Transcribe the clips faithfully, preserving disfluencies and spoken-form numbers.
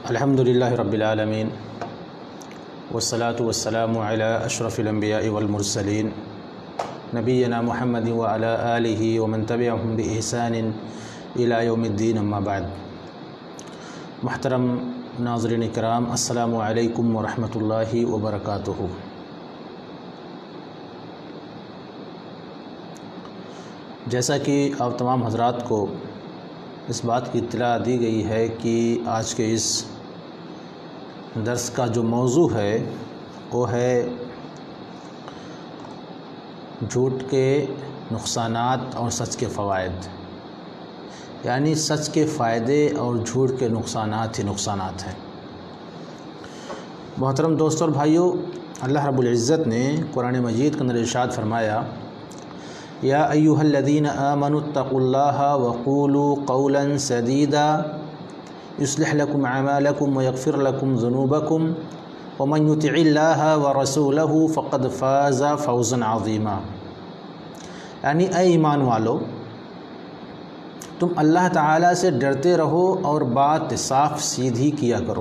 الحمدللہ رب العالمین والصلاة والسلام علی اشرف الانبیاء والمرسلین نبینا محمد وعلی آلہ ومن تبعہم بإحسان الی یوم الدین، اما بعد۔ محترم ناظرین کرام، السلام علیکم ورحمۃ اللہ وبرکاتہ۔ جیسا کہ آپ تمام حضرات کو اس بات کی اطلاع دی گئی ہے کہ آج کے اس درس کا جو موضوع ہے وہ ہے جھوٹ کے نقصانات اور سچ کے فوائد، یعنی سچ کے فائدے اور جھوٹ کے نقصانات ہی نقصانات ہیں۔ محترم دوستوں اور بھائیوں، اللہ رب العزت نے قرآن مجید کے اندر ارشاد فرمایا، یا ایھا الذین آمنوا اتقوا اللہ وقولوا قولا سدیدا یصلح لکم اعمالکم ویغفر لکم ذنوبکم ومن یطع اللہ ورسولہ فقد فاز فوزا عظیما۔ یعنی اے ایمان والو، تم اللہ تعالیٰ سے ڈرتے رہو اور بات صاف سیدھی کیا کرو،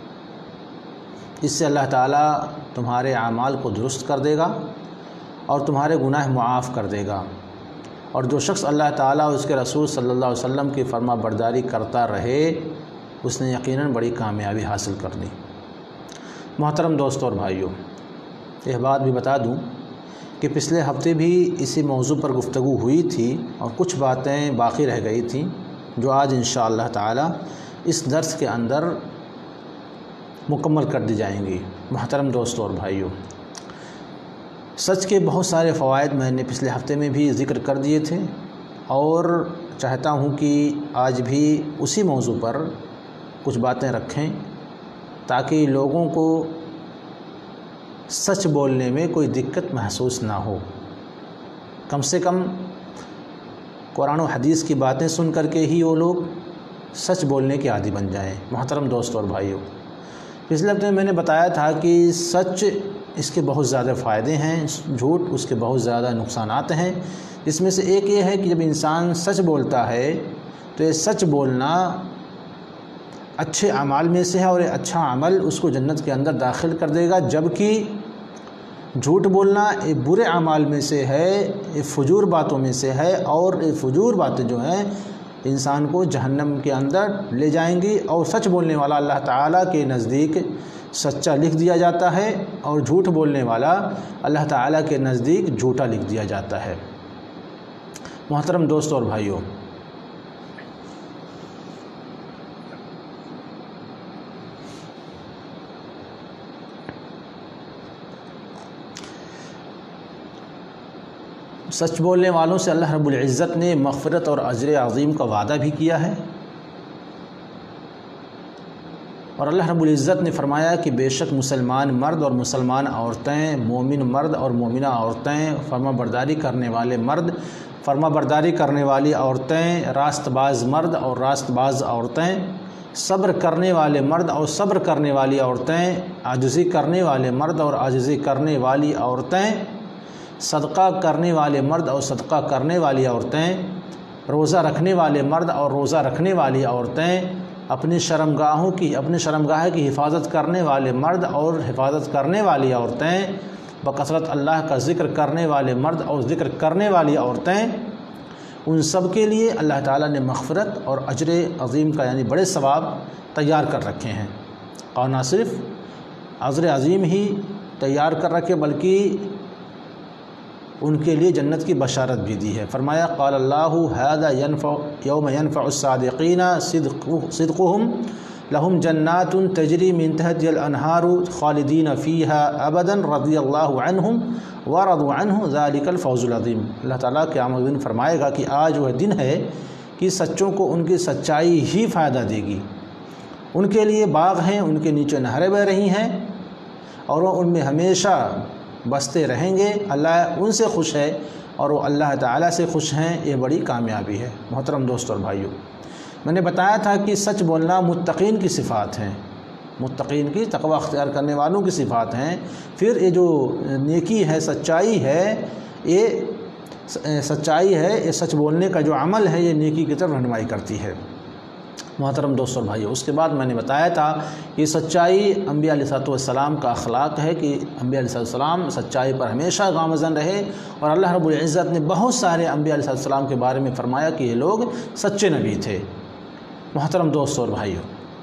اس سے اللہ تعالیٰ تمہارے اعمال کو درست کر دے گا اور تمہارے گناہ معاف کر دے گا، اور جو شخص اللہ تعالیٰ اور اس کے رسول صلی اللہ علیہ وسلم کی فرما برداری کرتا رہے اس نے یقیناً بڑی کامیابی حاصل کر لی۔ محترم دوستوں اور بھائیوں، یہ بات بھی بتا دوں کہ پچھلے ہفتے بھی اسی موضوع پر گفتگو ہوئی تھی اور کچھ باتیں باقی رہ گئی تھیں جو آج انشاءاللہ تعالیٰ اس درس کے اندر مکمل کر دی جائیں گی۔ محترم دوستوں اور بھائیوں، سچ کے بہت سارے فوائد میں نے پچھلے ہفتے میں بھی ذکر کر دیے تھے اور چاہتا ہوں کہ آج بھی اسی موضوع پر کچھ باتیں رکھیں تاکہ لوگوں کو سچ بولنے میں کوئی دقت محسوس نہ ہو، کم سے کم قرآن و حدیث کی باتیں سن کر کے ہی وہ لوگ سچ بولنے کے عادی بن جائیں۔ محترم دوستوں اور بھائیوں، پچھلے ہفتے میں میں نے بتایا تھا کہ سچ اس کے بہت زیادہ فائدے ہیں، جھوٹ اس کے بہت زیادہ نقصانات ہیں۔ اس میں سے ایک یہ ہے کہ جب انسان سچ بولتا ہے تو یہ سچ بولنا اچھے اعمال میں سے ہے اور یہ اچھا عمل اس کو جنت کے اندر داخل کر دے گا، جبکہ جھوٹ بولنا یہ برے اعمال میں سے ہے، یہ فجور باتوں میں سے ہے، اور یہ فجور باتیں جو ہیں انسان کو جہنم کے اندر لے جائیں گی، اور سچ بولنے والا اللہ تعالیٰ کے نزدیک سچا لکھ دیا جاتا ہے اور جھوٹ بولنے والا اللہ تعالیٰ کے نزدیک جھوٹا لکھ دیا جاتا ہے۔ محترم دوستوں اور بھائیوں، سچ بولنے والوں سے اللہ رب العزت نے مغفرت اور اجر عظیم کا وعدہ بھی کیا ہے، اور اللہ رب العزت نے فرمایا کہ بے شک مسلمان مرد اور مسلمان عورتیں، مومن مرد اور مومنہ عورتیں، فرما برداری کرنے والے مرد، فرما برداری کرنے والی عورتیں، راست باز مرد اور راست باز عورتیں، صبر کرنے والے مرد اور صبر کرنے والی عورتیں، عاجزی کرنے والے مرد اور عاجزی کرنے والی عورتیں، صدقہ کرنے والے مرد اور صدقہ کرنے والی عورتیں، روزہ رکھنے والے مرد اور روزہ رکھنے والی عورتیں، اپنی شرمگاہوں کی اپنی شرمگاہ کی حفاظت کرنے والے مرد اور حفاظت کرنے والی عورتیں، بکثرت اللہ کا ذکر کرنے والے مرد اور ذکر کرنے والی عورتیں، ان سب کے لیے اللہ تعالیٰ نے مغفرت اور اجر عظیم کا یعنی بڑے ثواب تیار کر رکھے ہیں، اور نہ صرف اجر عظیم ہی تیار کر رکھے بلکہ ان کے لیے جنت کی بشارت بھی دی ہے۔ فرمایا، قال اللہ ھذا ينفع یوم ينفع الصادقین صدقهم لهم جنات تجری من تحتها الانہار خالدین فیہا ابدا رضی اللہ عنہم ورضوا عنہ ذلک الفوز العظیم۔ اللہ تعالیٰ قیامت دن فرمائے گا کہ آج وہ دن ہے کہ سچوں کو ان کی سچائی ہی فائدہ دے گی، ان کے لیے باغ ہیں، ان کے نیچے نہریں بہہ رہی ہیں اور وہ ان میں ہمیشہ بستے رہیں گے۔ اللہ ان سے خوش ہے اور وہ اللہ تعالیٰ سے خوش ہیں، یہ بڑی کامیابی ہے۔ محترم دوستوں اور بھائیوں، میں نے بتایا تھا کہ سچ بولنا متقین کی صفات ہیں، متقین کی تقوی اختیار کرنے والوں کی صفات ہیں۔ پھر یہ جو نیکی ہے، سچائی ہے، یہ سچائی ہے، یہ سچ بولنے کا جو عمل ہے یہ نیکی کی طرف رہنمائی کرتی ہے۔ محترم دوستوں اور بھائیوں، اس کے بعد میں نے بتایا تھا کہ سچائی انبیاء علیہ السلام کا اخلاق ہے کہ انبیاء علیہ السلام سچائی پر ہمیشہ گامزن رہے، اور اللہ رب العزت نے بہت سارے انبیاء علیہ السلام کے بارے میں فرمایا کہ یہ لوگ سچے نبی تھے۔ محترم دوستوں اور بھائیوں،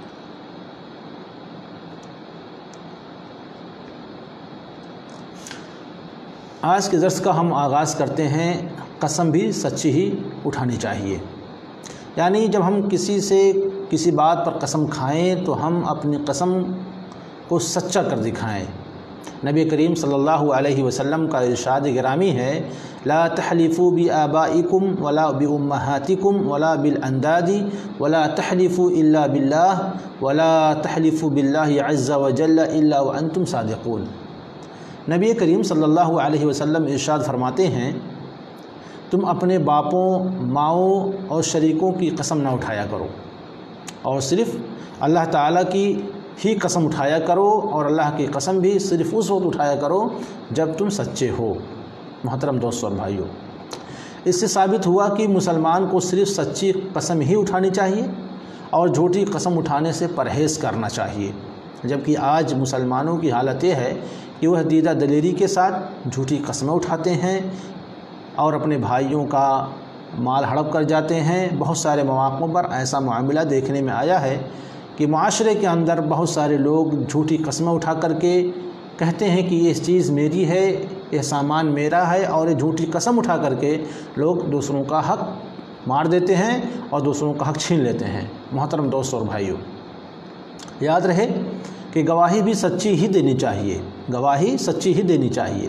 آج کے درس کا ہم آغاز کرتے ہیں، قسم بھی سچی ہی اٹھانی چاہیے۔ یعنی جب ہم کسی سے کسی بات پر قسم کھائیں تو ہم اپنی قسم کو سچا کر دکھائیں۔ نبی کریم صلی اللہ علیہ وسلم کا ارشاد گرامی ہے، لا تحلفوا بآبائکم ولا بأمہاتکم ولا بالانداد ولا تحلفوا الا باللہ ولا تحلفوا باللہ عز وجل الا وانتم صادقون۔ نبی کریم صلی اللہ علیہ وسلم ارشاد فرماتے ہیں، تم اپنے باپوں، ماؤں اور شریکوں کی قسم نہ اٹھایا کرو، اور صرف اللہ تعالیٰ کی ہی قسم اٹھایا کرو، اور اللہ کی قسم بھی صرف اس وقت اٹھایا کرو جب تم سچے ہو۔ محترم دوستوں اور بھائیوں، اس سے ثابت ہوا کہ مسلمان کو صرف سچی قسم ہی اٹھانی چاہیے اور جھوٹی قسم اٹھانے سے پرہیز کرنا چاہیے، جبکہ آج مسلمانوں کی حالت یہ ہے کہ وہ دیدہ دلیری کے ساتھ جھوٹی قسمیں اٹھاتے ہیں اور اپنے بھائیوں کا مال ہڑپ کر جاتے ہیں۔ بہت سارے مواقعوں پر ایسا معاملہ دیکھنے میں آیا ہے کہ معاشرے کے اندر بہت سارے لوگ جھوٹی قسمیں اٹھا کر کے کہتے ہیں کہ یہ چیز میری ہے، یہ سامان میرا ہے، اور یہ جھوٹی قسم اٹھا کر کے لوگ دوسروں کا حق مار دیتے ہیں اور دوسروں کا حق چھین لیتے ہیں۔ محترم دوستوں اور بھائیوں، یاد رہے کہ گواہی بھی سچی ہی دینی چاہیے، گواہی سچی ہی دینی چاہیے،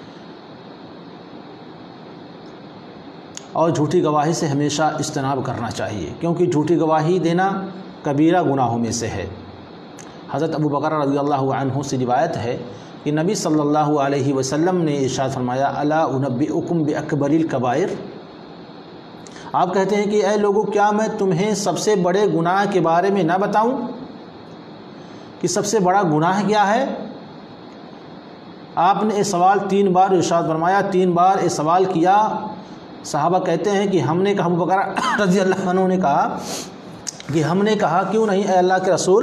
اور جھوٹی گواہی سے ہمیشہ اجتناب کرنا چاہیے، کیونکہ جھوٹی گواہی دینا کبیرہ گناہوں میں سے ہے۔ حضرت ابو بکر رضی اللہ عنہ سے روایت ہے کہ نبی صلی اللہ علیہ وسلم نے ارشاد فرمایا، الا انبئکم باکبر الکبائر۔ آپ کہتے ہیں کہ اے لوگو، کیا میں تمہیں سب سے بڑے گناہ کے بارے میں نہ بتاؤں کہ سب سے بڑا گناہ کیا ہے؟ آپ نے یہ سوال تین بار ارشاد فرمایا، تین بار یہ سوال کیا۔ صحابہ کہتے ہیں کہ ہم نے کہا، ابو بکر رضی اللہ عنہ نے کہا کہ ہم نے کہا کیوں نہیں اے اللہ کے رسول؟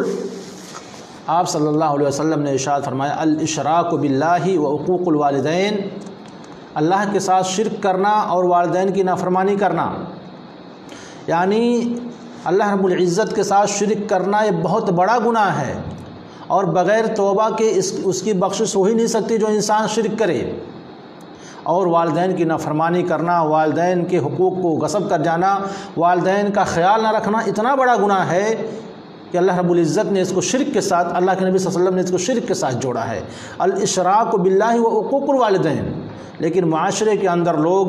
آپ صلی اللہ علیہ وسلم نے ارشاد فرمایا، الاشراک باللہ و عقوق الوالدین، اللہ کے ساتھ شرک کرنا اور والدین کی نافرمانی کرنا۔ یعنی اللہ رب العزت کے ساتھ شرک کرنا یہ بہت بڑا گناہ ہے، اور بغیر توبہ کے اس اس کی بخشش ہو ہی نہیں سکتی جو انسان شرک کرے۔ اور والدین کی نافرمانی کرنا، والدین کے حقوق کو غصب کر جانا، والدین کا خیال نہ رکھنا اتنا بڑا گناہ ہے کہ اللہ رب العزت نے اس کو شرک کے ساتھ، اللہ کے نبی صلی اللہ علیہ وسلم نے اس کو شرک کے ساتھ جوڑا ہے، الاشراک باللہ و عقوق الوالدین۔ لیکن معاشرے کے اندر لوگ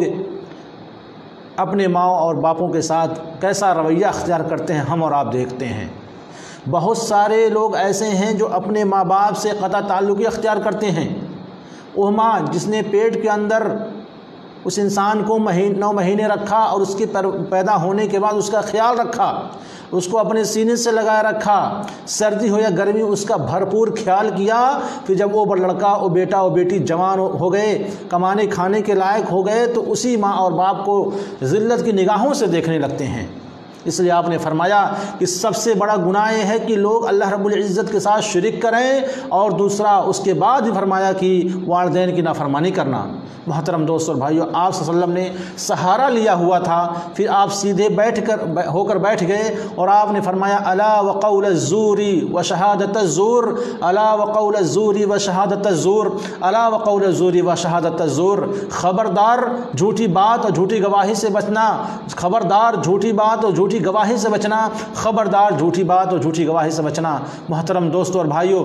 اپنے ماں اور باپوں کے ساتھ کیسا رویہ اختیار کرتے ہیں ہم اور آپ دیکھتے ہیں۔ بہت سارے لوگ ایسے ہیں جو اپنے ماں باپ سے قطع تعلقی اختیار کرتے ہیں۔ وہ ماں جس نے پیٹ کے اندر اس انسان کو مہین نو مہینے رکھا اور اس کے پیدا ہونے کے بعد اس کا خیال رکھا، اس کو اپنے سینے سے لگائے رکھا، سردی ہو یا گرمی اس کا بھرپور خیال کیا، پھر جب وہ لڑکا وہ بیٹا وہ بیٹی جوان ہو گئے، کمانے کھانے کے لائق ہو گئے، تو اسی ماں اور باپ کو ذلت کی نگاہوں سے دیکھنے لگتے ہیں۔ اس لیے آپ نے فرمایا کہ سب سے بڑا گناہ یہ ہے کہ لوگ اللہ رب العزت کے ساتھ شرک کریں، اور دوسرا اس کے بعد بھی فرمایا کہ والدین کی نافرمانی کرنا۔ محترم دوستوں اور بھائیوں، آپ صلی اللہ علیہ وسلم نے سہارا لیا ہوا تھا، پھر آپ سیدھے بیٹھ کر ہو کر بیٹھ گئے اور آپ نے فرمایا، الا وقول الزور وشہادت الزور، الا وقول الزور وشہادت الزور، الا وقول الزور وشہادت الزور۔ خبردار جھوٹی بات اور جھوٹی گواہی سے بچنا، خبردار جھوٹی بات اور جھوٹی گواہی سے بچنا، خبردار جھوٹی بات اور جھوٹی گواہی سے بچنا۔ محترم دوستوں اور بھائیوں،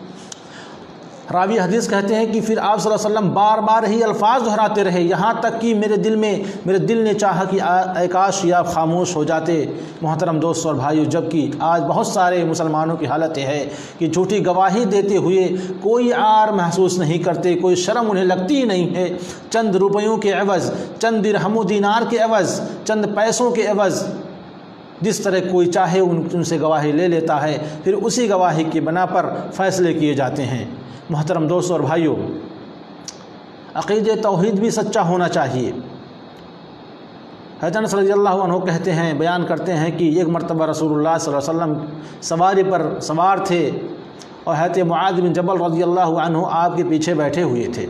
راوی حدیث کہتے ہیں کہ پھر آپ صلی اللہ علیہ وسلم بار بار ہی الفاظ دہراتے رہے، یہاں تک کہ میرے دل میں میرے دل نے چاہا کہ اے کاش یہ آپ خاموش ہو جاتے۔ محترم دوستوں اور بھائیوں، جبکہ آج بہت سارے مسلمانوں کی حالت یہ ہے کہ جھوٹی گواہی دیتے ہوئے کوئی عار محسوس نہیں کرتے، کوئی شرم انہیں لگتی ہی نہیں ہے۔ چند روپیوں کے عوض، چند درہم و دینار کے عوض، چند پیسوں کے عوض جس طرح کوئی چاہے ان سے گواہی لے لیتا ہے، پھر اسی گواہی کی بنا پر فیصلے کیے جاتے ہیں۔ محترم دوستوں اور بھائیوں، عقیدہ توحید بھی سچا ہونا چاہیے۔ حضرت انس رضی اللہ عنہ کہتے ہیں، بیان کرتے ہیں کہ ایک مرتبہ رسول اللہ صلی اللہ علیہ وسلم سواری پر سوار تھے اور حضرت معاذ بن جبل رضی اللہ عنہ آپ کے پیچھے بیٹھے ہوئے تھے۔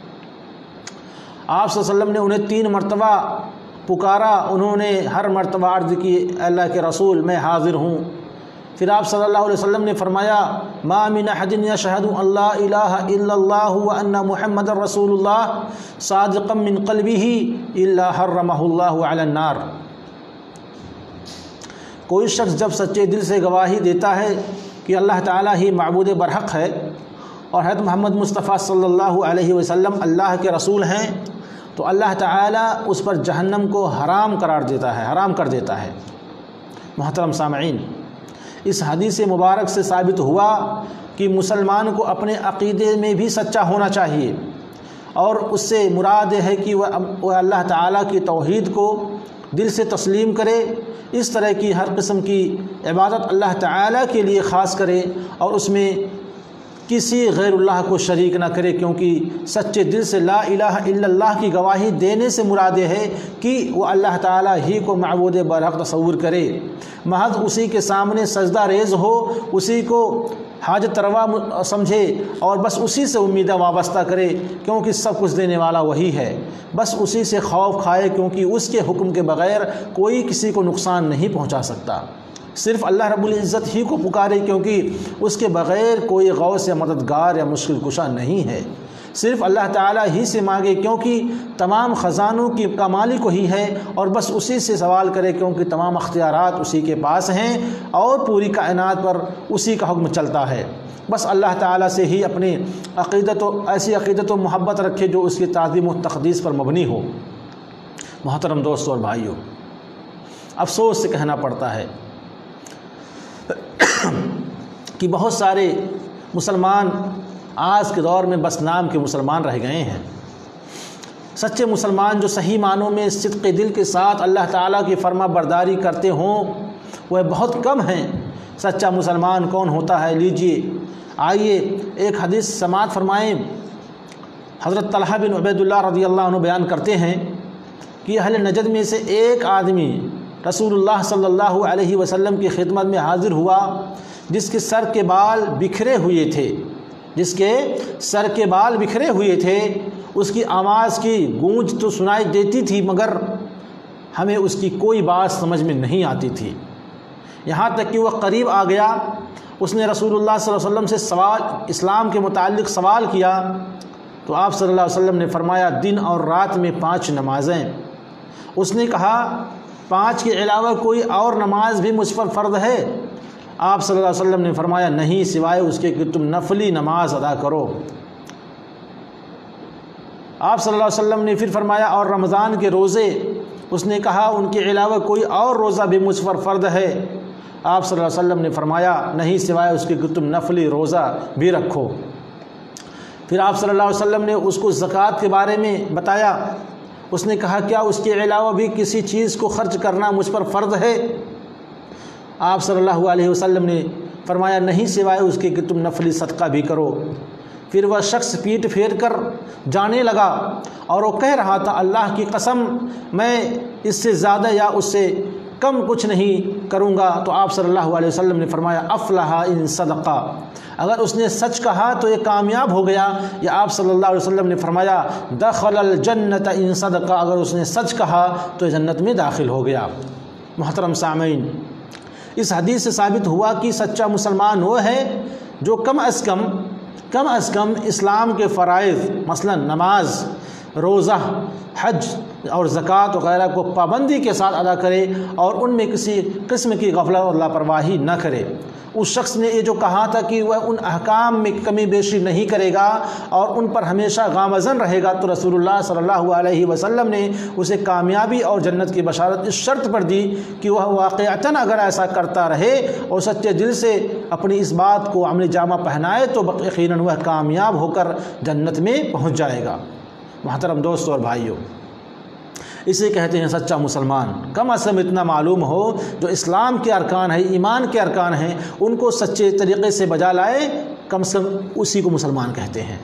آپ صلی اللہ علیہ وسلم نے انہیں تین مرتبہ پکارا، انہوں نے ہر مرتبہ عرض کی اللہ کے رسول میں حاضر ہوں۔ پھر آپ صلی اللہ علیہ وسلم نے فرمایا ما من احد یشہد ان لا الہ الا اللہ وان محمد رسول اللہ صادقا من قلبہ الا حرمہ اللہ علی النار۔ کوئی شخص جب سچے دل سے گواہی دیتا ہے کہ اللہ تعالیٰ ہی معبود برحق ہے اور حضرت محمد مصطفیٰ صلی اللہ علیہ وسلم اللہ کے رسول ہیں، تو اللہ تعالیٰ اس پر جہنم کو حرام قرار دیتا ہے، حرام کر دیتا ہے۔ محترم سامعین، اس حدیث مبارک سے ثابت ہوا کہ مسلمان کو اپنے عقیدے میں بھی سچا ہونا چاہیے، اور اس سے مراد ہے کہ وہ اللہ تعالیٰ کی توحید کو دل سے تسلیم کرے، اس طرح کی ہر قسم کی عبادت اللہ تعالیٰ کے لیے خاص کرے اور اس میں کسی غیر اللہ کو شریک نہ کرے، کیونکہ سچے دل سے لا الہ الا اللہ کی گواہی دینے سے مراد ہے کہ وہ اللہ تعالیٰ ہی کو معبود برحق تصور کرے، محض اسی کے سامنے سجدہ ریز ہو، اسی کو حاجت روا سمجھے اور بس اسی سے امیدیں وابستہ کرے، کیونکہ سب کچھ دینے والا وہی ہے، بس اسی سے خوف کھائے، کیونکہ اس کے حکم کے بغیر کوئی کسی کو نقصان نہیں پہنچا سکتا۔ صرف اللہ رب العزت ہی کو پکارے، کیونکہ اس کے بغیر کوئی غوث یا مددگار یا مشکل کشا نہیں ہے۔ صرف اللہ تعالیٰ ہی سے مانگے، کیونکہ تمام خزانوں کی کا مالک وہی ہے، اور بس اسی سے سوال کرے، کیونکہ تمام اختیارات اسی کے پاس ہیں اور پوری کائنات پر اسی کا حکم چلتا ہے۔ بس اللہ تعالیٰ سے ہی اپنی عقیدت و ایسی عقیدت و محبت رکھے جو اس کی تعظیم و تقدیس پر مبنی ہو۔ محترم دوستوں اور بھائیوں، افسوس سے کہنا پڑتا ہے کہ بہت سارے مسلمان آج کے دور میں بس نام کے مسلمان رہ گئے ہیں۔ سچے مسلمان جو صحیح معنوں میں صدق دل کے ساتھ اللہ تعالیٰ کی فرما برداری کرتے ہوں وہ بہت کم ہیں۔ سچا مسلمان کون ہوتا ہے؟ لیجئے آئیے ایک حدیث سماعت فرمائیں۔ حضرت طلحہ بن عبید اللہ رضی اللہ عنہ بیان کرتے ہیں کہ اہل نجد میں سے ایک آدمی رسول اللہ صلی اللہ علیہ وسلم کی خدمت میں حاضر ہوا، جس کے سر کے بال بکھرے ہوئے تھے جس کے سر کے بال بکھرے ہوئے تھے اس کی آواز کی گونج تو سنائی دیتی تھی، مگر ہمیں اس کی کوئی بات سمجھ میں نہیں آتی تھی۔ یہاں تک کہ وہ قریب آ گیا، اس نے رسول اللہ صلی اللہ علیہ وسلم سے سوال اسلام کے متعلق سوال کیا، تو آپ صلی اللہ علیہ وسلم نے فرمایا دن اور رات میں پانچ نمازیں۔ اس نے کہا پانچ کے علاوہ کوئی اور نماز بھی مجھ پر فرض ہے؟ آپ صلی اللہ علیہ وسلم نے فرمایا نہیں، سوائے اس کے کہ تم نفلی نماز ادا کرو۔ آپ صلی اللہ علیہ وسلم نے پھر فرمایا اور رمضان کے روزے؟ اس نے کہا ان کے علاوہ کوئی اور روزہ بھی مجھ پر فرض ہے؟ آپ صلی اللہ علیہ وسلم نے فرمایا نہیں، سوائے اس کے کہ تم نفلی روزہ بھی رکھو۔ پھر آپ صلی اللہ علیہ وسلم نے اس کو زکوٰۃ کے بارے میں بتایا، اس نے کہا کیا اس کے علاوہ بھی کسی چیز کو خرچ کرنا مجھ پر فرض ہے؟ آپ صلی اللہ علیہ وسلم نے فرمایا نہیں، سوائے اس کے کہ تم نفلی صدقہ بھی کرو۔ پھر وہ شخص پیٹ پھیر کر جانے لگا اور وہ کہہ رہا تھا اللہ کی قسم میں اس سے زیادہ یا اس سے کم کچھ نہیں کروں گا۔ تو آپ صلی اللہ علیہ وسلم نے فرمایا افلح ان صدقہ، اگر اس نے سچ کہا تو یہ کامیاب ہو گیا۔ یا آپ صلی اللہ علیہ وسلم نے فرمایا دخل الجنت ان صدقہ، اگر اس نے سچ کہا تو جنت میں داخل ہو گیا۔ محترم سامعین، اس حدیث سے ثابت ہوا کہ سچا مسلمان وہ ہے جو کم از کم کم از کم اسلام کے فرائض مثلا نماز، روزہ، حج اور زکوٰۃ وغیرہ کو پابندی کے ساتھ ادا کرے اور ان میں کسی قسم کی غفلت اور لاپرواہی نہ کرے۔ اس شخص نے یہ جو کہا تھا کہ وہ ان احکام میں کمی بیشی نہیں کرے گا اور ان پر ہمیشہ گامزن رہے گا، تو رسول اللہ صلی اللہ علیہ وسلم نے اسے کامیابی اور جنت کی بشارت اس شرط پر دی کہ وہ واقعتاً اگر ایسا کرتا رہے اور سچے دل سے اپنی اس بات کو عملی جامہ پہنائے تو یقیناً وہ کامیاب ہو کر جنت میں پہنچ جائے گا۔ محترم دوستوں اور بھائیوں، اسے کہتے ہیں سچا مسلمان۔ کم از کم اتنا معلوم ہو جو اسلام کے ارکان ہیں، ایمان کے ارکان ہیں، ان کو سچے طریقے سے بجا لائے، کم از کم اسی کو مسلمان کہتے ہیں۔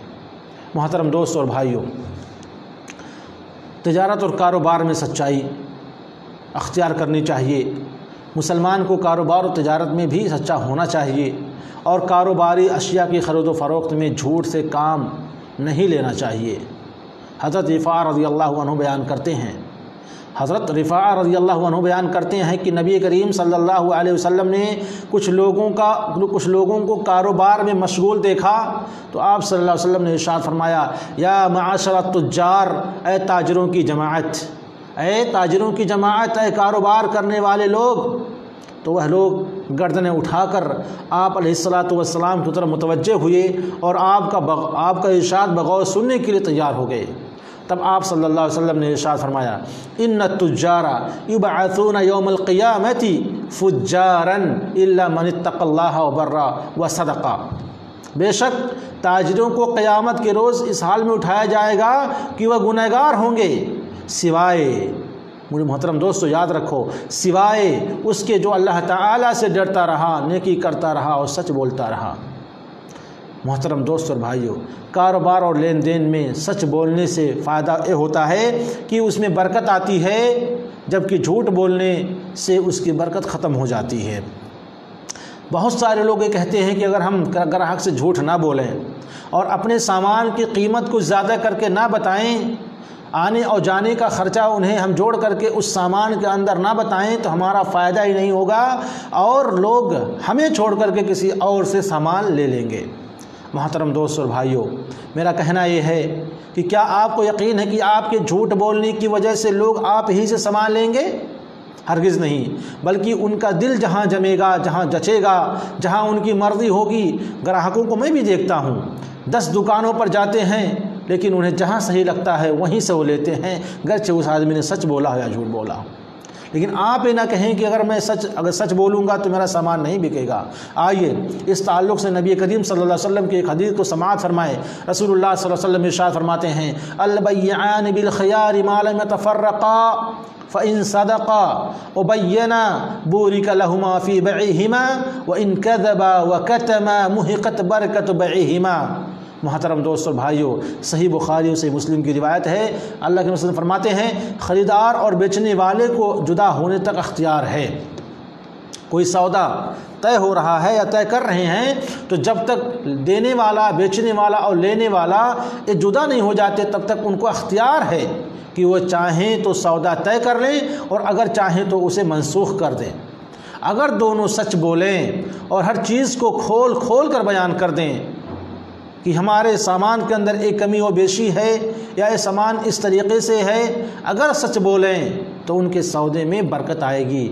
محترم دوستوں اور بھائیوں، تجارت اور کاروبار میں سچائی، اختیار کرنی چاہیے۔ مسلمان کو کاروبار و تجارت میں بھی سچا ہونا چاہیے، اور کاروباری اشیاء کی خرید و فروخت میں جھوٹ سے کام نہیں لینا چاہیے۔ حضرت رفاع رضی اللہ عنہ بیان کرتے ہیں حضرت رفاع رضی اللہ عنہ بیان کرتے ہیں کہ نبی کریم صلی اللہ علیہ وسلم نے کچھ لوگوں کا کچھ لوگوں کو کاروبار میں مشغول دیکھا تو آپ صلی اللہ علیہ وسلم نے ارشاد فرمایا، یا معاشر التجار، اے تاجروں کی جماعت، اے تاجروں کی جماعت، اے کاروبار کرنے والے لوگ۔ تو وہ لوگ گردنیں اٹھا کر آپ علیہ الصلاۃ والسلام کی طرف متوجہ ہوئے اور آپ کا بغ... آپ کا ارشاد بغور سننے کے لیے تیار ہو گئے۔ تب آپ صلی اللہ علیہ وسلم نے ارشاد فرمایا، ان التجار یبعثون یوم القیامۃ فجارا الا من اتقى اللہ وبر وصدق۔ بے شک تاجروں کو قیامت کے روز اس حال میں اٹھایا جائے گا کہ وہ گنہگار ہوں گے، سوائے، مجھے محترم دوستو یاد رکھو، سوائے اس کے جو اللہ تعالیٰ سے ڈرتا رہا، نیکی کرتا رہا اور سچ بولتا رہا۔ محترم دوست اور بھائیوں، کاروبار اور لین دین میں سچ بولنے سے فائدہ یہ ہوتا ہے کہ اس میں برکت آتی ہے، جبکہ جھوٹ بولنے سے اس کی برکت ختم ہو جاتی ہے۔ بہت سارے لوگ یہ کہتے ہیں کہ اگر ہم گراہک سے جھوٹ نہ بولیں اور اپنے سامان کی قیمت کو زیادہ کر کے نہ بتائیں، آنے اور جانے کا خرچہ انہیں ہم جوڑ کر کے اس سامان کے اندر نہ بتائیں تو ہمارا فائدہ ہی نہیں ہوگا اور لوگ ہمیں چھوڑ کر کے کسی اور سے سامان لے لیں گے۔ محترم دوست اور بھائیوں، میرا کہنا یہ ہے کہ کیا آپ کو یقین ہے کہ آپ کے جھوٹ بولنے کی وجہ سے لوگ آپ ہی سے سامان لیں گے؟ ہرگز نہیں، بلکہ ان کا دل جہاں جمے گا، جہاں جچے گا، جہاں ان کی مرضی ہوگی۔ گراہکوں کو میں بھی دیکھتا ہوں، دس دکانوں پر جاتے ہیں لیکن انہیں جہاں صحیح لگتا ہے وہیں سے وہ لیتے ہیں، گرچہ اس آدمی نے سچ بولا ہو یا جھوٹ بولا ہو۔ لیکن آپ یہ نہ کہیں کہ اگر میں سچ اگر سچ بولوں گا تو میرا سامان نہیں بکے گا۔ آئیے اس تعلق سے نبی کریم صلی اللہ علیہ وسلم کی ایک حدیث کو سماعت فرمائے۔ رسول اللہ صلی اللہ علیہ وسلم ارشاد فرماتے ہیں، البیعان بالخیار ما لم يتفرقا فإن صدقا وبینا بورک لهما في بيعهما وإن كذبا وكتما محقت برکت بیعهما۔ محترم دوست اور بھائیوں، صحیح بخاری اور صحیح مسلم کی روایت ہے، اللہ کے رسول فرماتے ہیں، خریدار اور بیچنے والے کو جدا ہونے تک اختیار ہے۔ کوئی سودا طے ہو رہا ہے یا طے کر رہے ہیں تو جب تک دینے والا، بیچنے والا اور لینے والا یہ جدا نہیں ہو جاتے تب تک ان کو اختیار ہے کہ وہ چاہیں تو سودا طے کر لیں اور اگر چاہیں تو اسے منسوخ کر دیں۔ اگر دونوں سچ بولیں اور ہر چیز کو کھول کھول کر بیان کر دیں کہ ہمارے سامان کے اندر ایک کمی و بیشی ہے یا یہ سامان اس طریقے سے ہے، اگر سچ بولیں تو ان کے سودے میں برکت آئے گی۔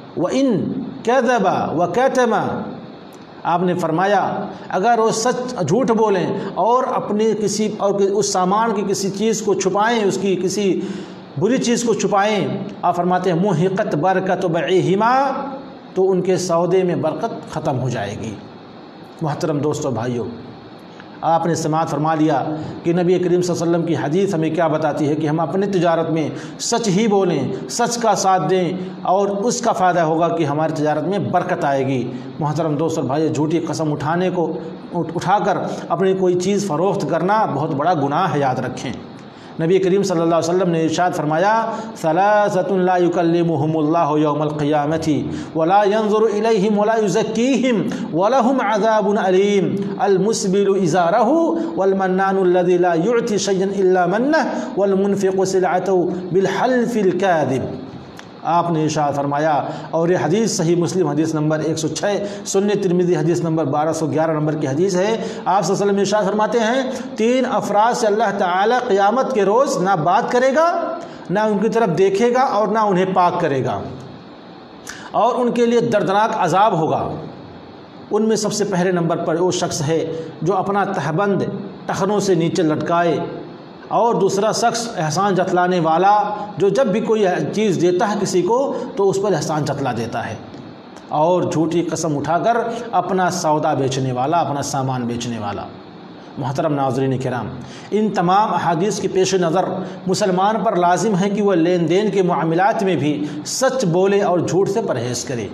وَإِن كَذَبَ وَكَتَمَ، آپ نے فرمایا اگر وہ سچ جھوٹ بولیں اور اپنے کسی اور اس سامان کی کسی چیز کو چھپائیں، اس کی کسی بری چیز کو چھپائیں، آپ فرماتے ہیں محقت برکت بیعہما، تو ان کے سودے میں برکت ختم ہو جائے گی۔ محترم دوستو بھائیوں، آپ نے سماعت فرما لیا کہ نبی کریم صلی اللہ علیہ وسلم کی حدیث ہمیں کیا بتاتی ہے کہ ہم اپنی تجارت میں سچ ہی بولیں، سچ کا ساتھ دیں اور اس کا فائدہ ہوگا کہ ہماری تجارت میں برکت آئے گی۔ محترم دوست اور بھائی، جھوٹی قسم اٹھانے کو اٹھا کر اپنی کوئی چیز فروخت کرنا بہت بڑا گناہ ہے، یاد رکھیں۔ نبی کریم صلی اللہ علیہ وسلم نے ارشاد فرمایا، ثلاثۃ لا یکلمہم اللہ یوم القیامۃ ولا ینظر الیہم ولا یزکیہم ولہم عذاب علیم، المسبل ازارہ والمنان الذی لا یعطی شیئا الا منہ والمنفق سلعته بالحلف الکاذب۔ آپ نے ارشاد فرمایا، اور یہ حدیث صحیح مسلم حدیث نمبر ایک سو چھ، سنن ترمذی حدیث نمبر بارہ سو گیارہ نمبر کی حدیث ہے۔ آپ صلی اللہ علیہ وسلم ارشاد فرماتے ہیں، تین افراد سے اللہ تعالیٰ قیامت کے روز نہ بات کرے گا، نہ ان کی طرف دیکھے گا اور نہ انہیں پاک کرے گا، اور ان کے لیے دردناک عذاب ہوگا۔ ان میں سب سے پہلے نمبر پر وہ شخص ہے جو اپنا تہبند ٹخنوں سے نیچے لٹکائے، اور دوسرا شخص احسان جتلانے والا جو جب بھی کوئی چیز دیتا ہے کسی کو تو اس پر احسان جتلا دیتا ہے، اور جھوٹی قسم اٹھا کر اپنا سودا بیچنے والا، اپنا سامان بیچنے والا۔ محترم ناظرین کرام، ان تمام احادیث کے پیش نظر مسلمان پر لازم ہے کہ وہ لین دین کے معاملات میں بھی سچ بولے اور جھوٹ سے پرہیز کرے۔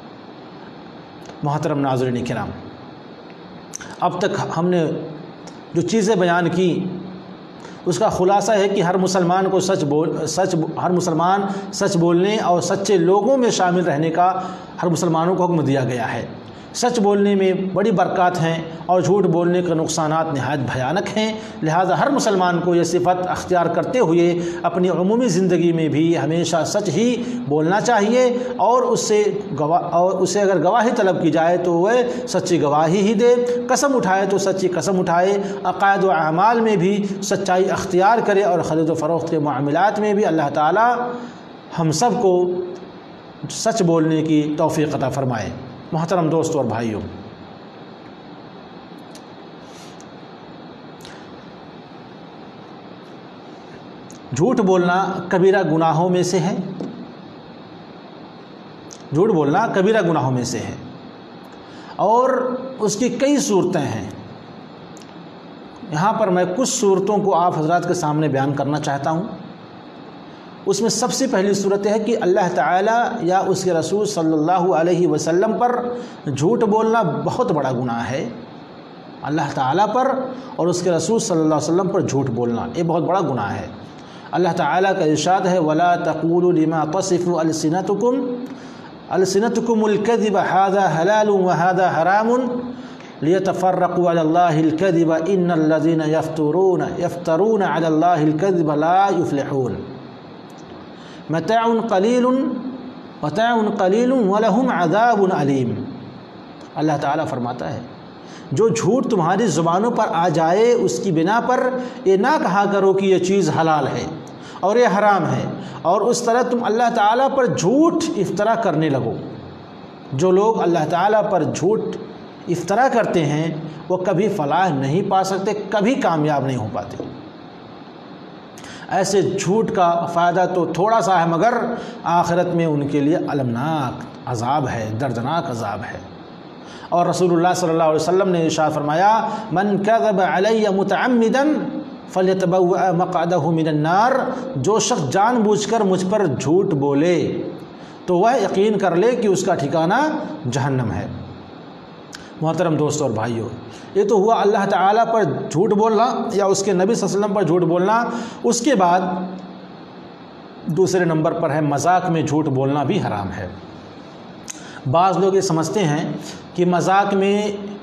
محترم ناظرین کرام، اب تک ہم نے جو چیزیں بیان کی اس کا خلاصہ ہے کہ ہر مسلمان کو سچ بول سچ ہر مسلمان سچ بولنے اور سچے لوگوں میں شامل رہنے کا ہر مسلمانوں کو حکم دیا گیا ہے۔ سچ بولنے میں بڑی برکات ہیں اور جھوٹ بولنے کے نقصانات نہایت بھیانک ہیں، لہذا ہر مسلمان کو یہ صفت اختیار کرتے ہوئے اپنی عمومی زندگی میں بھی ہمیشہ سچ ہی بولنا چاہیے، اور اس سے گواہ اور اسے اگر گواہی طلب کی جائے تو وہ سچی گواہی ہی دے، قسم اٹھائے تو سچی قسم اٹھائے، عقائد و اعمال میں بھی سچائی اختیار کرے، اور خرید و فروخت کے معاملات میں بھی اللہ تعالی ہم سب کو سچ بولنے کی توفیق عطا فرمائے۔ محترم دوستوں اور بھائیوں، جھوٹ بولنا کبیرہ گناہوں میں سے ہے، جھوٹ بولنا کبیرہ گناہوں میں سے ہے، اور اس کی کئی صورتیں ہیں۔ یہاں پر میں کچھ صورتوں کو آپ حضرات کے سامنے بیان کرنا چاہتا ہوں۔ اس میں سب سے پہلی صورت ہے کہ اللہ تعالیٰ یا اس کے رسول صلی اللہ علیہ وسلم پر جھوٹ بولنا بہت بڑا گناہ ہے۔ اللہ تعالیٰ پر اور اس کے رسول صلی اللہ علیہ وسلم پر جھوٹ بولنا یہ بہت بڑا گناہ ہے۔ اللہ تعالیٰ کا ارشاد ہے وَلَا تَقُولُوا لِمَا تَصِفُ أَلْسِنَتُكُمْ أَلْسِنَتُكُمُ الْكَذِبَ هَذَا حَلَالٌ وَهَذَا حَرَامٌ لِيَتَفَرَّقُوا عَلَى اللَّهِ الْكَذِبَ إِنَّ الَّذِينَ يَفْتَرُونَ يَفْتَرُونَ عَلَى اللَّهِ الْكَذِبَ لَا يُفْلِحُونَ متاع قلیل متاع قلیل ولہم عذاب علیم۔ اللہ تعالیٰ فرماتا ہے جو جھوٹ تمہاری زبانوں پر آ جائے اس کی بنا پر یہ نہ کہا کرو کہ یہ چیز حلال ہے اور یہ حرام ہے، اور اس طرح تم اللہ تعالیٰ پر جھوٹ افطرا کرنے لگو۔ جو لوگ اللہ تعالیٰ پر جھوٹ افطرا کرتے ہیں وہ کبھی فلاح نہیں پا سکتے، کبھی کامیاب نہیں ہو پاتے۔ ایسے جھوٹ کا فائدہ تو تھوڑا سا ہے، مگر آخرت میں ان کے لیے المناک عذاب ہے، دردناک عذاب ہے۔ اور رسول اللہ صلی اللہ علیہ وسلم نے ارشاد فرمایا من کذب علی متعمدا فلیتبوأ مقعدہ من النار، جو شخص جان بوجھ کر مجھ پر جھوٹ بولے تو وہ یقین کر لے کہ اس کا ٹھکانہ جہنم ہے۔ محترم دوستوں اور بھائیوں، یہ تو ہوا اللہ تعالیٰ پر جھوٹ بولنا یا اس کے نبی صلی اللہ علیہ وسلم پر جھوٹ بولنا۔ اس کے بعد دوسرے نمبر پر ہے مذاق میں جھوٹ بولنا بھی حرام ہے۔ بعض لوگ یہ سمجھتے ہیں کہ مذاق میں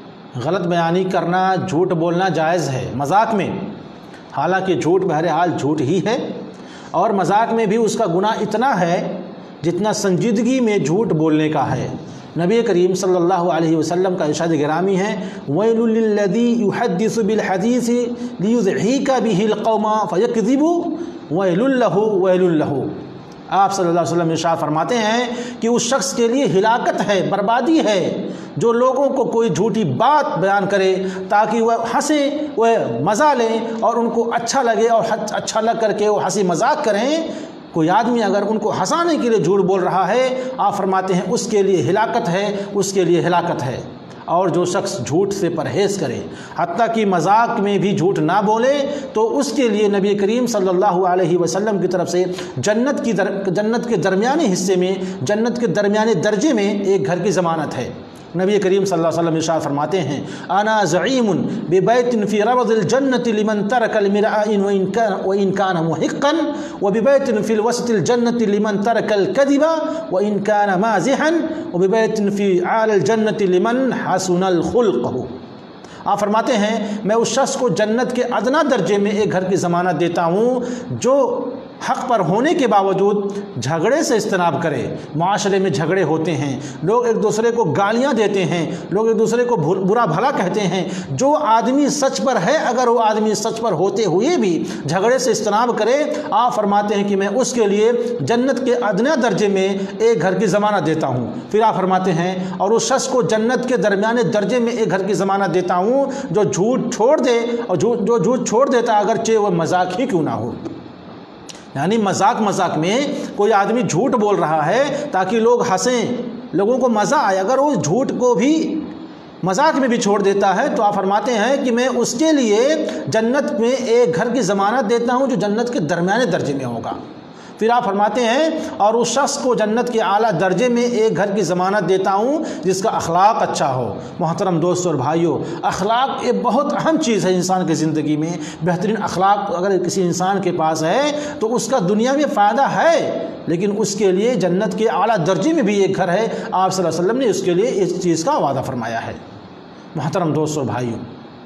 غلط بیانی کرنا، جھوٹ بولنا جائز ہے مذاق میں، حالانکہ جھوٹ بہرحال جھوٹ ہی ہے، اور مذاق میں بھی اس کا گناہ اتنا ہے جتنا سنجیدگی میں جھوٹ بولنے کا ہے۔ نبی کریم صلی اللہ علیہ وسلم کا ارشاد گرامی ہے وَيْلٌ لِلَّذِي يُحَدِّثُ بِالْحَدِيثِ لِيُضْحِكَ بِهِ الْقَوْمَ فَيَكْذِبُ وَيْلٌ لَهُ وَيْلٌ لَهُ۔ آپ صلی اللہ علیہ وسلم ارشاد فرماتے ہیں کہ اس شخص کے لیے ہلاکت ہے، بربادی ہے، جو لوگوں کو کوئی جھوٹی بات بیان کرے تاکہ وہ ہنسیں، وہ مزہ لیں اور ان کو اچھا لگے، اور اچھا لگ کر کے وہ ہنسی مذاق کریں۔ کوئی آدمی اگر ان کو ہنسانے کے لیے جھوٹ بول رہا ہے، آپ فرماتے ہیں اس کے لیے ہلاکت ہے، اس کے لیے ہلاکت ہے۔ اور جو شخص جھوٹ سے پرہیز کرے، حتیٰ کہ مذاق میں بھی جھوٹ نہ بولے، تو اس کے لیے نبی کریم صلی اللہ علیہ وسلم کی طرف سے جنت کی در جنت کے درمیانی حصے میں، جنت کے درمیانے درجے میں ایک گھر کی ضمانت ہے۔ نبی کریم صلی اللہ علیہ وسلم ارشاد فرماتے ہیں انا زعیم ببیت فی ربض الجنت لمن ترک المراء وان کان محقا وببیت فی الوسط الجنت لمن ترک الكذب وان کان مازحا وببیت فی اعلی الجنت لمن حسن الخلق۔ آپ فرماتے ہیں میں اس شخص کو جنت کے ادنا درجے میں ایک گھر کی ضمانت دیتا ہوں جو حق پر ہونے کے باوجود جھگڑے سے اجتناب کرے۔ معاشرے میں جھگڑے ہوتے ہیں، لوگ ایک دوسرے کو گالیاں دیتے ہیں، لوگ ایک دوسرے کو برا بھلا کہتے ہیں۔ جو آدمی سچ پر ہے، اگر وہ آدمی سچ پر ہوتے ہوئے بھی جھگڑے سے اجتناب کرے، آپ فرماتے ہیں کہ میں اس کے لیے جنت کے ادنا درجے میں ایک گھر کی ضمانت دیتا ہوں۔ پھر آپ فرماتے ہیں اور اس شخص کو جنت کے درمیانے درجے میں ایک گھر کی ضمانت دیتا ہوں جو جھوٹ چھوڑ دے، اور جو جھوٹ چھوڑ دیتا اگرچہ وہ مذاق ہی کیوں نہ ہو۔ یعنی مذاق مذاق میں کوئی آدمی جھوٹ بول رہا ہے تاکہ لوگ ہنسیں، لوگوں کو مزہ آئے، اگر وہ جھوٹ کو بھی مذاق میں بھی چھوڑ دیتا ہے تو آپ فرماتے ہیں کہ میں اس کے لیے جنت میں ایک گھر کی ضمانت دیتا ہوں جو جنت کے درمیانے درجے میں ہوگا۔ پھر آپ فرماتے ہیں اور اس شخص کو جنت کے اعلیٰ درجے میں ایک گھر کی ضمانت دیتا ہوں جس کا اخلاق اچھا ہو۔ محترم دوستوں اور بھائیوں، اخلاق ایک بہت اہم چیز ہے انسان کی زندگی میں۔ بہترین اخلاق اگر کسی انسان کے پاس ہے تو اس کا دنیا میں فائدہ ہے، لیکن اس کے لیے جنت کے اعلیٰ درجے میں بھی ایک گھر ہے۔ آپ صلی اللہ علیہ وسلم نے اس کے لیے اس چیز کا وعدہ فرمایا ہے۔ محترم دوستوں اور بھائیوں،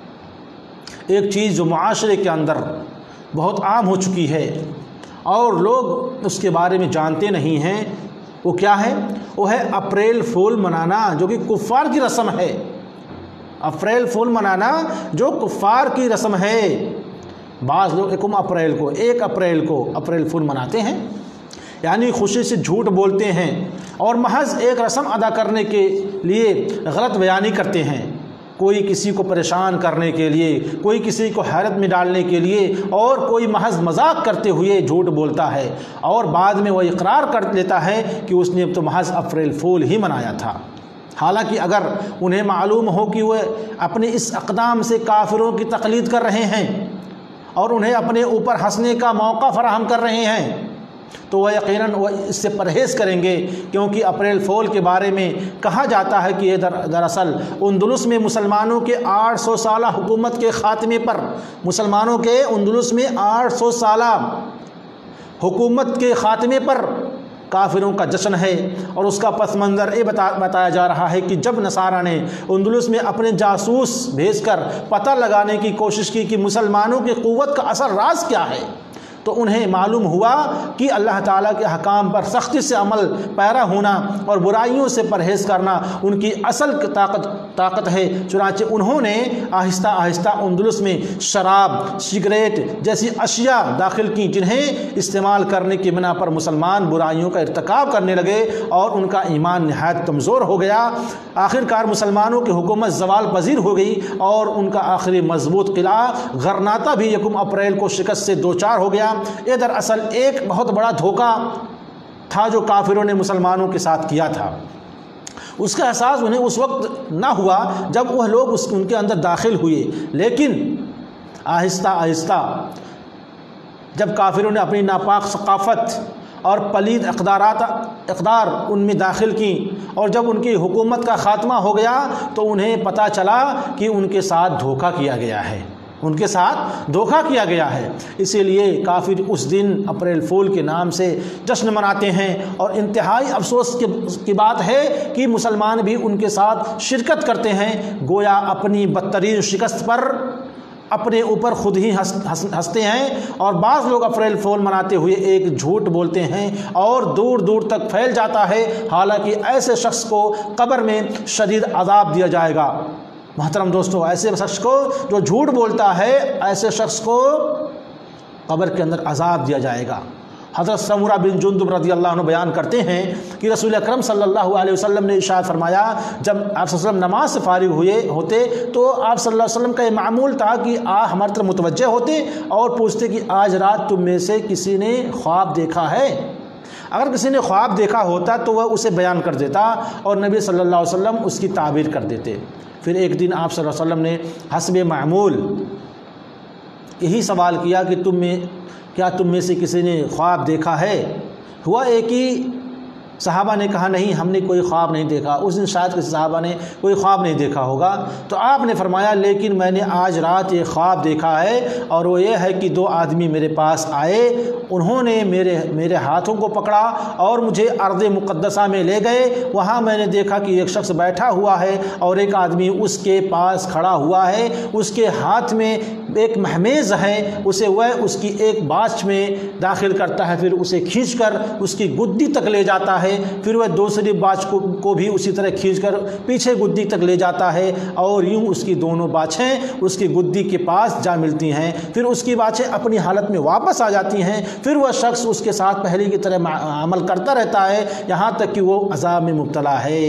ایک چیز جو معاشرے کے اندر بہت عام ہو چکی ہے اور لوگ اس کے بارے میں جانتے نہیں ہیں، وہ کیا ہے؟ وہ ہے اپریل فول منانا، جو کہ کفار کی رسم ہے۔ اپریل فول منانا جو کفار کی رسم ہے۔ بعض لوگ یکم اپریل کو ایک اپریل کو اپریل فول مناتے ہیں، یعنی خوشی سے جھوٹ بولتے ہیں اور محض ایک رسم ادا کرنے کے لیے غلط بیانی کرتے ہیں۔ کوئی کسی کو پریشان کرنے کے لیے، کوئی کسی کو حیرت میں ڈالنے کے لیے، اور کوئی محض مذاق کرتے ہوئے جھوٹ بولتا ہے اور بعد میں وہ اقرار کر لیتا ہے کہ اس نے تو محض اپریل فول ہی منایا تھا۔ حالانکہ اگر انہیں معلوم ہو کہ وہ اپنے اس اقدام سے کافروں کی تقلید کر رہے ہیں اور انہیں اپنے اوپر ہنسنے کا موقع فراہم کر رہے ہیں، تو وہ یقیناً وہ اس سے پرہیز کریں گے، کیونکہ اپریل فول کے بارے میں کہا جاتا ہے کہ یہ در دراصل اندلس میں مسلمانوں کے آٹھ سو سالہ حکومت کے خاتمے پر مسلمانوں کے اندلس میں آٹھ سو سالہ حکومت کے خاتمے پر کافروں کا جشن ہے۔ اور اس کا پس منظر یہ بتا بتایا جا رہا ہے کہ جب نصارہ نے اندلس میں اپنے جاسوس بھیج کر پتہ لگانے کی کوشش کی کہ مسلمانوں کی قوت کا اصل راز کیا ہے، تو انہیں معلوم ہوا کہ اللہ تعالیٰ کے احکام پر سختی سے عمل پیرا ہونا اور برائیوں سے پرہیز کرنا ان کی اصل طاقت طاقت ہے۔ چنانچہ انہوں نے آہستہ آہستہ اندلس میں شراب، سگریٹ جیسی اشیاء داخل کی، جنہیں استعمال کرنے کی بنا پر مسلمان برائیوں کا ارتکاب کرنے لگے اور ان کا ایمان نہایت کمزور ہو گیا۔ آخر کار مسلمانوں کی حکومت زوال پذیر ہو گئی اور ان کا آخری مضبوط قلعہ غرناطہ بھی یکم اپریل کو شکست سے دوچار ہو گیا۔ یہ دراصل ایک بہت بڑا دھوکہ تھا جو کافروں نے مسلمانوں کے ساتھ کیا تھا۔ اس کا احساس انہیں اس وقت نہ ہوا جب وہ لوگ اس ان کے اندر داخل ہوئے، لیکن آہستہ آہستہ جب کافروں نے اپنی ناپاک ثقافت اور پلید اقدارات اقدار ان میں داخل کی اور جب ان کی حکومت کا خاتمہ ہو گیا تو انہیں پتہ چلا کہ ان کے ساتھ دھوکہ کیا گیا ہے، ان کے ساتھ دھوکہ کیا گیا ہے۔ اسی لیے کافر اس دن اپریل فول کے نام سے جشن مناتے ہیں، اور انتہائی افسوس کی بات ہے کہ مسلمان بھی ان کے ساتھ شرکت کرتے ہیں، گویا اپنی بدترین شکست پر اپنے اوپر خود ہی ہنستے ہیں۔ اور بعض لوگ اپریل فول مناتے ہوئے ایک جھوٹ بولتے ہیں اور دور دور تک پھیل جاتا ہے، حالانکہ ایسے شخص کو قبر میں شدید عذاب دیا جائے گا۔ محترم دوستو، ایسے شخص کو جو جھوٹ بولتا ہے، ایسے شخص کو قبر کے اندر عذاب دیا جائے گا۔ حضرت سمورہ بن جندب رضی اللہ عنہ بیان کرتے ہیں کہ رسول اکرم صلی اللہ علیہ وسلم نے ارشاد فرمایا، جب آپ صلی اللہ علیہ وسلم نماز سے فارغ ہوئے ہوتے تو آپ صلی اللہ علیہ وسلم کا یہ معمول تھا کہ آپ ہماری طرف متوجہ ہوتے اور پوچھتے کہ آج رات تم میں سے کسی نے خواب دیکھا ہے؟ اگر کسی نے خواب دیکھا ہوتا تو وہ اسے بیان کر دیتا اور نبی صلی اللہ علیہ وسلم اس کی تعبیر کر دیتے۔ پھر ایک دن آپ صلی اللہ علیہ وسلم نے حسب معمول یہی سوال کیا کہ تم میں کیا تم میں سے کسی نے خواب دیکھا ہے؟ ہوا ایک ہی صحابہ نے کہا نہیں، ہم نے کوئی خواب نہیں دیکھا۔ اس دن شاید کسی صحابہ نے کوئی خواب نہیں دیکھا ہوگا، تو آپ نے فرمایا لیکن میں نے آج رات ایک خواب دیکھا ہے، اور وہ یہ ہے کہ دو آدمی میرے پاس آئے، انہوں نے میرے میرے ہاتھوں کو پکڑا اور مجھے ارض مقدسہ میں لے گئے۔ وہاں میں نے دیکھا کہ ایک شخص بیٹھا ہوا ہے اور ایک آدمی اس کے پاس کھڑا ہوا ہے، اس کے ہاتھ میں ایک مہمیز ہے، اسے وہ اس کی ایک باچھ میں داخل کرتا ہے، پھر اسے کھینچ کر اس کی گدی تک لے جاتا ہے، پھر وہ دوسری باچھ کو کو بھی اسی طرح کھینچ کر پیچھے گدی تک لے جاتا ہے، اور یوں اس کی دونوں باچھیں اس کی گدی کے پاس جا ملتی ہیں، پھر اس کی باچھیں اپنی حالت میں واپس آ جاتی ہیں، پھر وہ شخص اس کے ساتھ پہلے کی طرح عمل کرتا رہتا ہے یہاں تک کہ وہ عذاب میں مبتلا ہے۔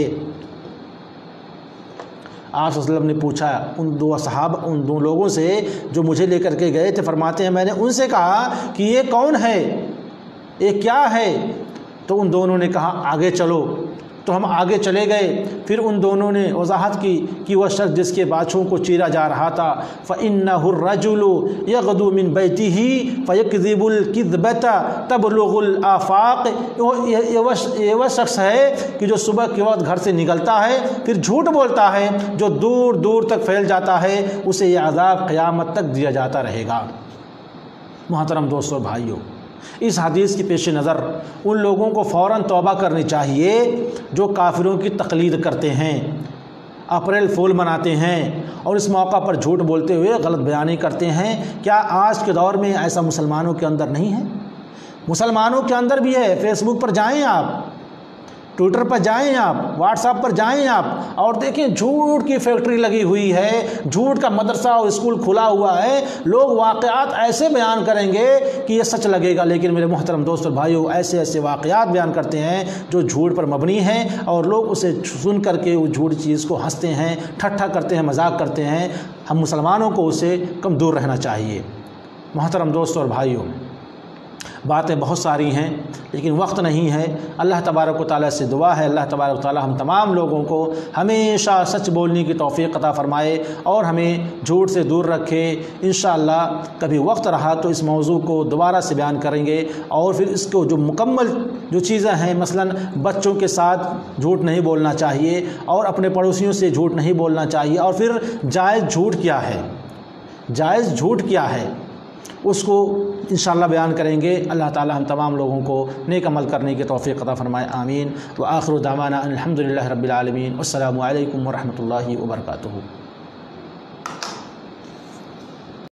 آپ صلی اللہ علیہ وسلم نے پوچھا ان دو صحابہ ان دو لوگوں سے جو مجھے لے کر کے گئے تھے، فرماتے ہیں میں نے ان سے کہا کہ یہ کون ہے، یہ کیا ہے؟ تو ان دونوں نے کہا آگے چلو۔ تو ہم آگے چلے گئے، پھر ان دونوں نے وضاحت کی کہ وہ شخص جس کے بازوؤں کو چیرا جا رہا تھا فَإِنَّهُ الرَّجُلُ يَغْدُو مِن بَيْتِهِ فَيَكْذِبُ الْكِذْبَةَ تَبْلُغُ الْآفَاقِ، یہ وہ شخص ہے کہ جو صبح کے وقت گھر سے نکلتا ہے پھر جھوٹ بولتا ہے جو دور دور تک پھیل جاتا ہے، اسے یہ عذاب قیامت تک دیا جاتا رہے گا۔ محترم دوستو بھائیو، اس حدیث کے پیش نظر ان لوگوں کو فوراً توبہ کرنی چاہیے جو کافروں کی تقلید کرتے ہیں، اپریل فول مناتے ہیں اور اس موقع پر جھوٹ بولتے ہوئے غلط بیانی کرتے ہیں۔ کیا آج کے دور میں ایسا مسلمانوں کے اندر نہیں ہے؟ مسلمانوں کے اندر بھی ہے۔ فیس بک پر جائیں آپ، ٹویٹر پر جائیں آپ، واٹس ایپ پر جائیں آپ اور دیکھیں جھوٹ کی فیکٹری لگی ہوئی ہے، جھوٹ کا مدرسہ اور اسکول کھلا ہوا ہے۔ لوگ واقعات ایسے بیان کریں گے کہ یہ سچ لگے گا، لیکن میرے محترم دوست اور بھائیو، ایسے ایسے واقعات بیان کرتے ہیں جو جھوٹ پر مبنی ہیں اور لوگ اسے سن کر کے وہ جھوٹ چیز کو ہنستے ہیں، ٹھٹھا کرتے ہیں، مذاق کرتے ہیں۔ ہم مسلمانوں کو اسے کم دور رہنا چاہیے۔ محترم دوست اور بھائیو، باتیں بہت ساری ہیں لیکن وقت نہیں ہے۔ اللہ تبارک و تعالیٰ سے دعا ہے اللہ تبارک و تعالیٰ ہم تمام لوگوں کو ہمیشہ سچ بولنے کی توفیق عطا فرمائے اور ہمیں جھوٹ سے دور رکھے۔ انشاءاللہ کبھی وقت رہا تو اس موضوع کو دوبارہ سے بیان کریں گے اور پھر اس کو جو مکمل جو چیزیں ہیں، مثلاً بچوں کے ساتھ جھوٹ نہیں بولنا چاہیے اور اپنے پڑوسیوں سے جھوٹ نہیں بولنا چاہیے، اور پھر جائز جھوٹ کیا ہے، جائز جھوٹ کیا ہے، اس کو انشاءاللہ بیان کریں گے۔ اللہ تعالی ہم تمام لوگوں کو نیک عمل کرنے کی توفیق عطا فرمائے، آمین۔ وآخر دعوانا ان الحمدللہ رب العالمین، والسلام علیکم ورحمۃ اللہ وبرکاتہ۔